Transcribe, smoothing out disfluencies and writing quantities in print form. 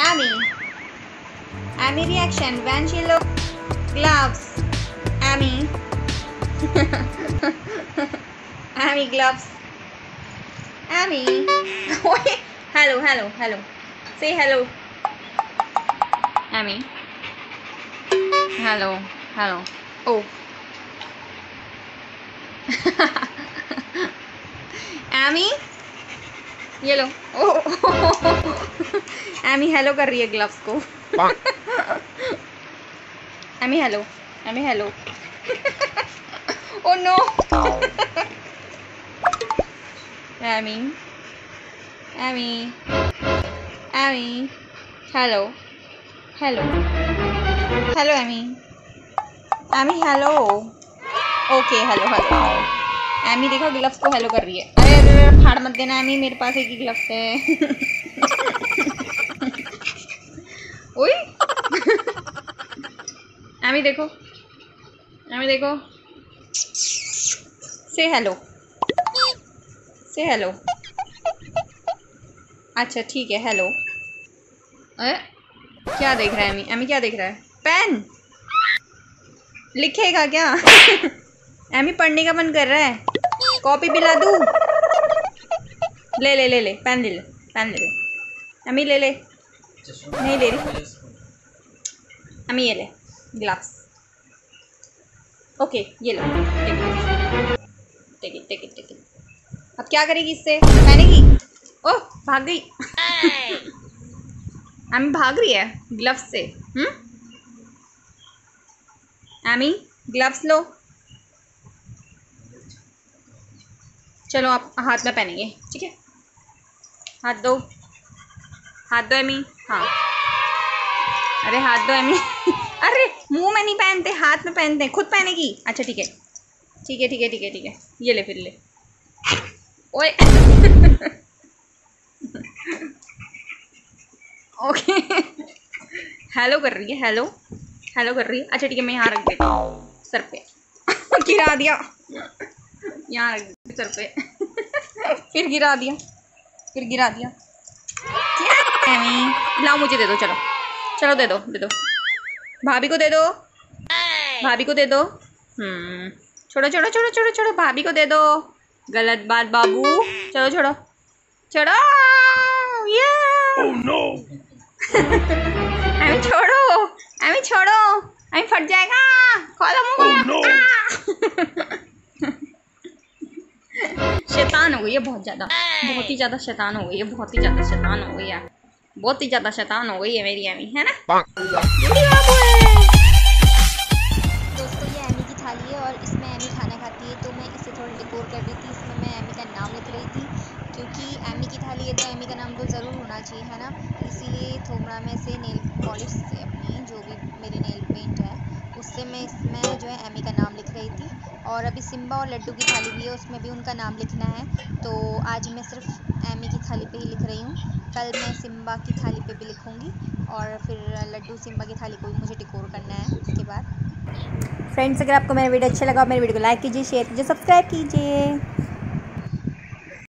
Amy reaction when she look gloves. Amy. Amy gloves. Amy. Hello. Say hello. Amy. Hello. Oh. Amy. ये लो। Amy hello कर रही है gloves को। Amy hello. Oh no. Amy hello Amy hello. Okay hello. Amy देखो gloves को hello कर रही है। अरे फाड़ मत देना एमी, मेरे पास एक ही ग्लव्स है। ओए एमी देखो से हेलो। अच्छा ठीक है हेलो। क्या देख रहा है एमी क्या देख रहा है? पेन लिखेगा क्या? एमी पढ़ने का मन कर रहा है। कॉपी भी ला दूँ? ले पेन ले ले। एमी ले नहीं ले रही। एमी ये ले ग्लव्स। ओके ये लो। Take it. अब क्या करेगी इससे? पहनेगी? ओह भाग गई। एमी भाग रही है ग्लव्स से। एमी ग्लव्स लो। चलो आप हाथ में पहनेंगे, ठीक है? हाथ दो एमी। हाँ अरे हाथ दो एमी। अरे मुंह में नहीं पहनते, हाथ में पहनते हैं। खुद पहनेगी? अच्छा ठीक है। ये ले फिर ले। ओए। ओके हेलो कर रही है। अच्छा ठीक है, मैं यहाँ रख देती हूँ सर पे। गिरा दिया। यहाँ रख देती सर पे। फिर गिरा दिया। एमी लाओ मुझे दे दो। चलो दे दो। भाभी को दे दो। छोड़ो भाभी को दे दो। गलत बात बाबू। छोड़ो। ये एमी छोड़ो। एमी फट जाएगा। खोलो मुंह। शैतान हो गई है बहुत ही ज़्यादा शैतान हो गई है मेरी एमी, है ना? दोस्तों ये एमी की थाली है और इसमें एमी खाना खाती है, तो मैं इसे थोड़ा डेकोर कर रही थी। इसमें मैं एमी का नाम लिख रही थी, क्योंकि एमी की थाली है तो एमी का नाम तो ज़रूर होना चाहिए, है ना? इसीलिए थोड़ा में से नेल पॉलिश से अपनी जो भी मेरी नेल पेंट है उससे मैं इसमें जो है एमी का नाम लिख रही थी। और अभी सिम्बा और लड्डू की थाली भी है, उसमें भी उनका नाम लिखना है। तो आज मैं सिर्फ एमी की थाली पे ही लिख रही हूँ। कल मैं सिम्बा की थाली पे भी लिखूँगी और फिर लड्डू सिम्बा की थाली को भी मुझे डेकोर करना है उसके बाद। फ्रेंड्स अगर आपको मेरा वीडियो अच्छा लगा, मेरे वीडियो को लाइक कीजिए, शेयर कीजिए, सब्सक्राइब कीजिए।